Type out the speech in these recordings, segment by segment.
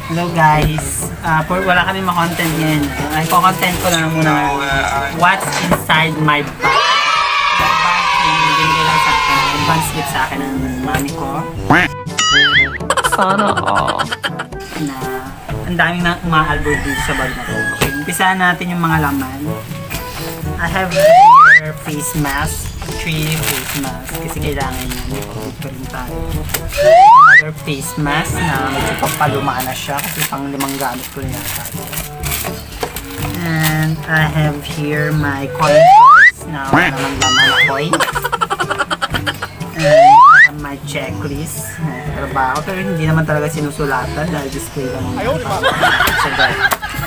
Hello guys, wala kami ma-content ngayon. Ang content ko lang muna what's inside my bag. Yung binigay lang sa akin, advance gift sa akin ng mami ko. Sana all. Na ang daming na umaalbor dito sa bag na to. Okay, umpisahan natin yung mga laman. I have here face mask. 3 face mask kasi kailangan yun. COVID pa rin tayo. Another face mask na medyo papaluma na siya kasi pang 5 gamit ko rin yata. And I have here my coin purse na wala namang laman na coin. And I have my checklist na trabaho pero hindi naman talaga sinusulatan dahil display lang yun. So guys,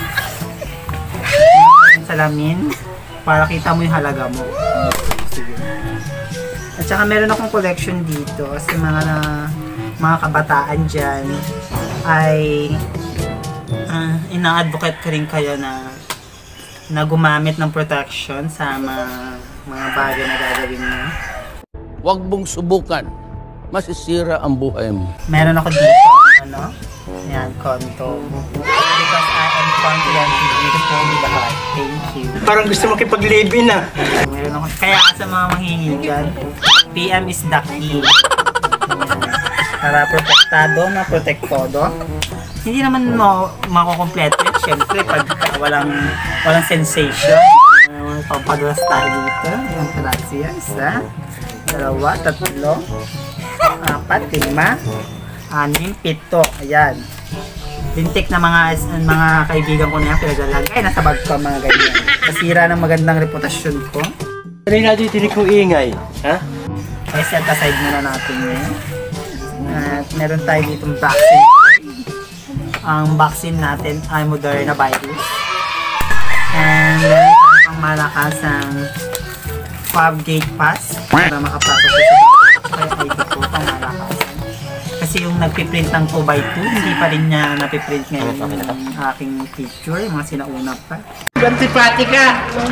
salamin para kita mo yung halaga mo. Sige. At saka meron akong collection dito sa mga kabataan dyan ay ina-advocate ko rin kayo na gumamit ng protection sa mga bagay na gagawin mo. Huwag mong subukan. Masisira ang buhay mo. Meron ako dito yan, konto. Because I am confident in beautiful with the heart. Thank you. Parang gusto mo kipag-live-in ah. Meron ako. Kaya sa mga manghingi dyan, PM is the key. Para protektado na protektodo. Hindi naman makukompleto yun. Siyempre, pag walang sensation. Pampadulas tayo dito. Yung gracia. 1, 2, 3, 4, 5, 6, 7. Ayan. Lintik na mga kaibigan ko na yan, pinaglalagay, nasa bag ko mga ganyan. Kasira ng magandang reputasyon ko. Rin natin tinig kong ingay, ha? Okay, set aside muna natin yun. At meron tayo ditong vaccine card. Ang vaccine natin ay Moderna virus. And meron tayo pang malakasang Gate Pass para makapasok ko sa ID ko pang malakasan. Kasi yung nagpiprint ng 2x2, hindi pa rin niya napiprint ngayon yung aking picture, yung mga sinauna pa. Gantipati ka!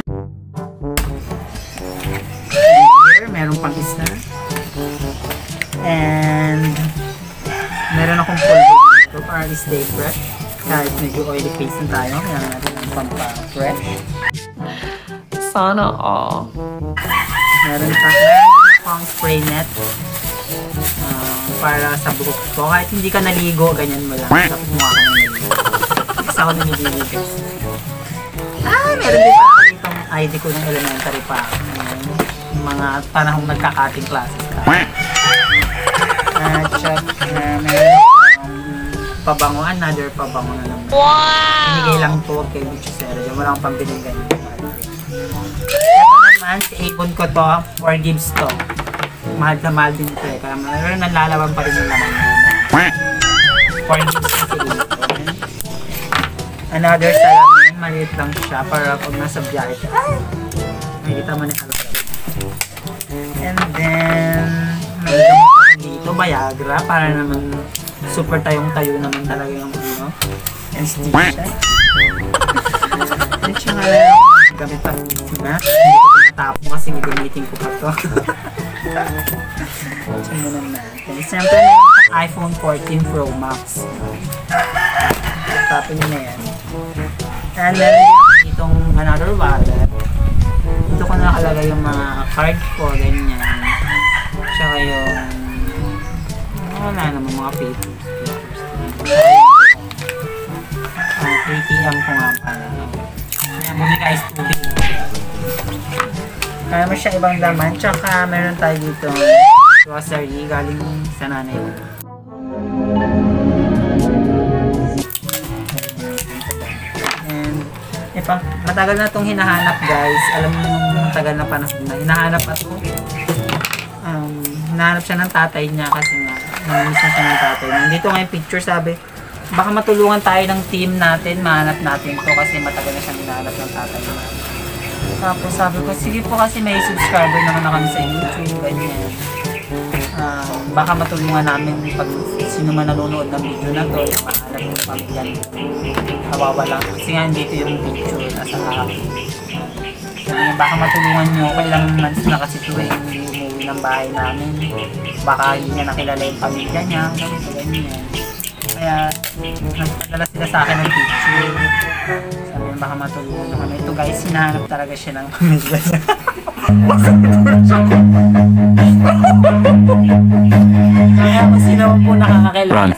Here, meron pang isa. And meron akong pulbo dito para stay fresh. Kahit medyo oily face na tayo, kaya natin ang pampa-fresh. Sana all. Meron akong spray net. Para sa buhok ko. Kahit hindi ka naligo, ganyan mo lang. Tapos mukha ka naligo. Kasi ako naliligo guys. Meron din pa ako itong ID ko ng elementary pa. Yung mga panahong nagkakating classes ka. At saka meron akong pabango. Another pabango na naman. Wow! Binigay lang po kay Luchicera. Diyan wala akong pambiling ganyan. Ito naman, si Avon ko to. 4 gives to. Mahal na mahal din ito eh. Kaya meron nalalaban pa rin yung laman nyo. 4 gigs kasi dito. Another salamin. Maliit lang siya para pag nasa biyahe siya. Nakikita mo na yung halaga. And then, may gamot ako dito. Viagra. Para naman super tayong-tayo naman talaga yung anesthesia. At siya nga lang gamit ang diba? Hindi ko pinatapong kasi gagamitin ko pa to. Simulan natin. Siyempre meron akong iPhone 14 Pro Max. Tapin nyo na yan. And meron din ako ditong another wallet. Dito ko nakalagay yung mga card ko, ganyan. Tsaka yung wala naman mga papers. ATM ko nga pala. Bumili guys tubig. Kaya mo siya ibang laman. Tsaka meron tayo dito grocery galing sa nanay ko. And matagal na itong hinahanap guys. Alam mo yung matagal na panahon na hinahanap ito. Hinahanap siya ng tatay niya kasi nga namimiss siya ng tatay niya. Dito nga yung picture sabi baka matulungan tayo ng team natin, mahanap natin to kasi matagal na siyang hinahanap ng tatay niya. Tapos sabi ko, sige po kasi may subscriber naman na kami sa YouTube, ganyan. Baka matulungan namin pag sino man nanonood ng video na to, yung mahanap yung pamilyan. Nawawala. Kasi nga dito yung picture nasa akin. Baka matulungan nyo, kailang months na kasi ito yung umuwi ng bahay namin. Baka hindi niya nakilala yung pamilya niya, ganito, ganyan. Kaya nagpadala sila sa akin ng picture. Sabi niya baka matulungan naman. Ito guys, hinahanap talaga siya ng pamilya niya. Kaya kung sino po nakakakilala.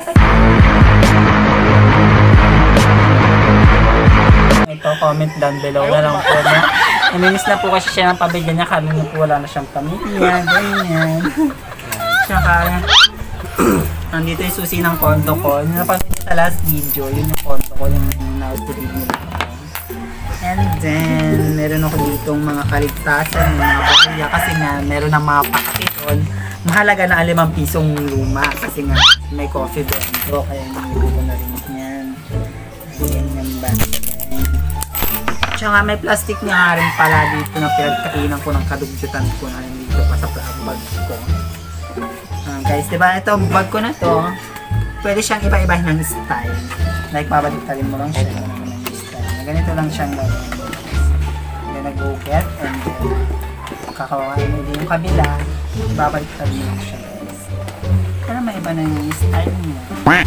Ito, comment down below na lang po na. Namimiss na po kasi siya ng pamilya niya. Kami niya po wala na siyang pamilya. Ganyan. Tsaka, nandito yung susi ng kondo ko. Napanood niyo sa last video, yun yung kondo ko, yung na-upload nila. And then, meron ako ditong mga kaligtasan, mga barya, kasi nga, meron ng mga packet doon. Mahalaga na 5 pisong luma, kasi nga, may coffee bento, kaya hindi ko na rin yan. Ganyan ba? Tsaka may plastic nga rin pala dito na pinagkainan ko ng kadugjutan ko na dito pa sa bag ko. Guys, diba ito bag ko na to, pwede siyang iba-ibahin ng style. Like, babalik-talin mo lang siya ng style. Ganito lang siyang gawin. Then, nag-uget and then, kakawain mo din yung kabila, babalik-talin mo lang siya, guys. Para maiba na yung style niya.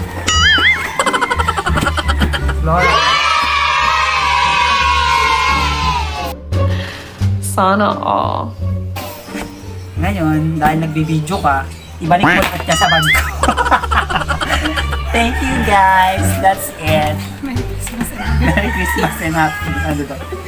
Flora. Sana all. Ngayon, dahil nagbibideo ka, ibalik mo lahat niya sa bag ko. Thank you guys. That's it. Merry Christmas and happy. Ano ba?